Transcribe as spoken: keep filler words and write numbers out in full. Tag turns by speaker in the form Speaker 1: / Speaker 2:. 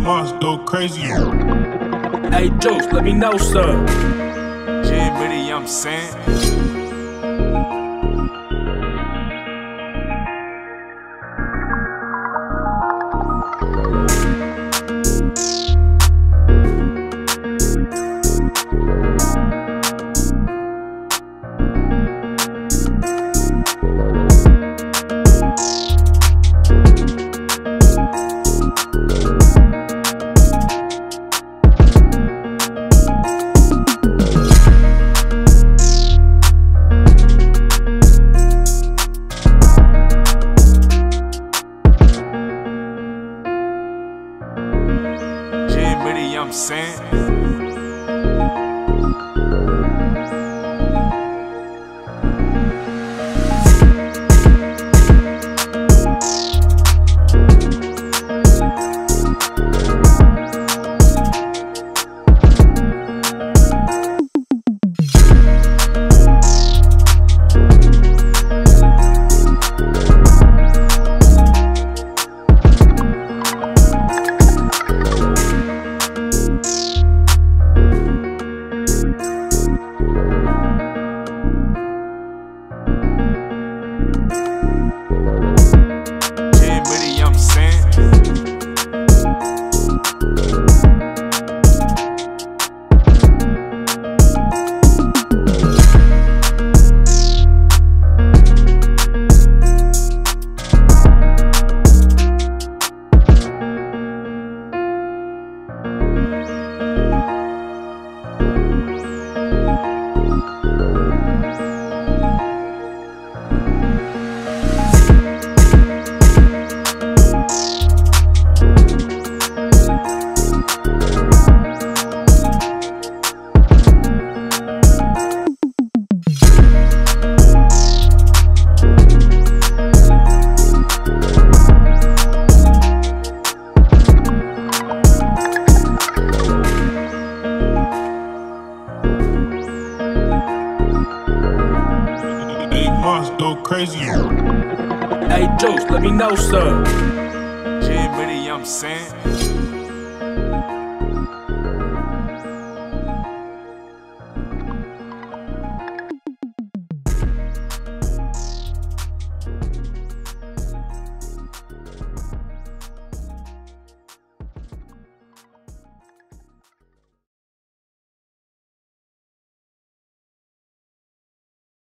Speaker 1: Mozzy go crazy.
Speaker 2: Hey Juce, let me know, sir.
Speaker 3: Yeah, really, I'm saying. Yeah, really, I'm saying.
Speaker 1: Mozzy go crazy.
Speaker 2: Hey Juce, let me know, sir.
Speaker 3: Yeah, really, I'm saying.